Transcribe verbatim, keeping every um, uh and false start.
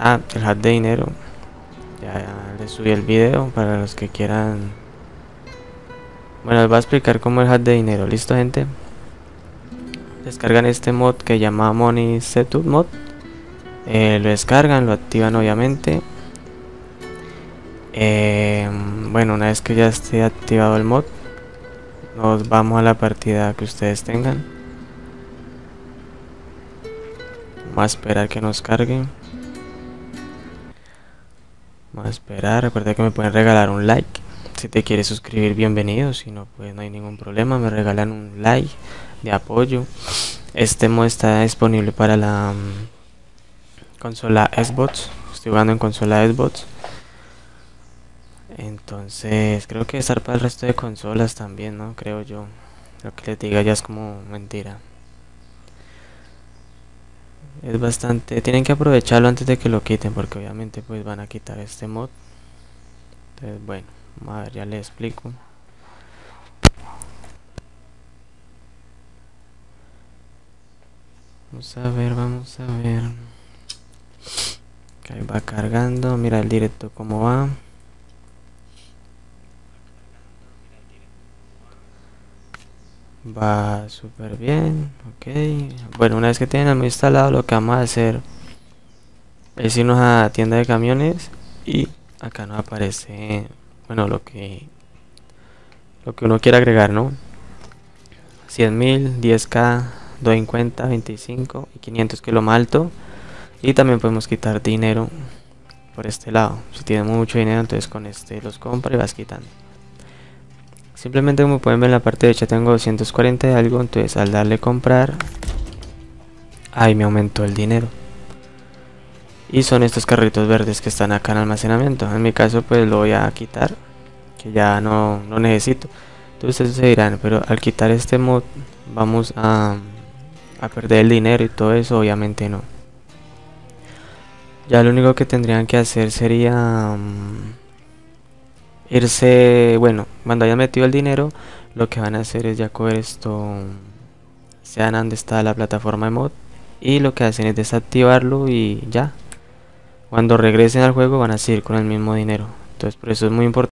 Ah, el hack de dinero. Ya les subí el video para los que quieran. Bueno, les voy a explicar cómo es el hack de dinero. ¿Listo, gente? Descargan este mod que se llama Money Setup Mod. Eh, lo descargan, lo activan obviamente. Eh, bueno, una vez que ya esté activado el mod, nos vamos a la partida que ustedes tengan. Vamos a esperar que nos carguen. Vamos a esperar. Recuerda que me pueden regalar un like. Si te quieres suscribir, bienvenido. Si no, pues no hay ningún problema. Me regalan un like de apoyo. Este mod está disponible para la um, consola Xbox. Estoy jugando en consola Xbox. Entonces creo que estar para el resto de consolas también, ¿no? Creo yo. Lo que les diga ya es como mentira. Es bastante... Tienen que aprovecharlo antes de que lo quiten, porque obviamente pues van a quitar este mod. Entonces bueno, vamos a ver, ya les explico. Vamos a ver, vamos a ver. Que ahí va cargando, mira el directo cómo va. Va súper bien, ok. Bueno, una vez que tienen el menú instalado, lo que vamos a hacer es irnos a tienda de camiones y acá nos aparece, bueno, lo que lo que uno quiere agregar, ¿no? cien mil, diez k, doscientos cincuenta, veinticinco y quinientos, que es lo más alto. Y también podemos quitar dinero por este lado. Si tienes mucho dinero, entonces con este los compra y vas quitando. Simplemente, como pueden ver en la parte derecha, tengo doscientos cuarenta y algo. Entonces al darle comprar, ahí me aumentó el dinero. Y son estos carritos verdes que están acá en almacenamiento. En mi caso pues lo voy a quitar, que ya no lo necesito. Entonces ustedes se dirán, pero al quitar este mod vamos a, a perder el dinero y todo eso. Obviamente no. Ya lo único que tendrían que hacer sería um, irse, bueno, cuando hayan metido el dinero, lo que van a hacer es ya coger esto, sean donde está la plataforma de mod, y lo que hacen es desactivarlo y ya. Cuando regresen al juego van a seguir con el mismo dinero. Entonces por eso es muy importante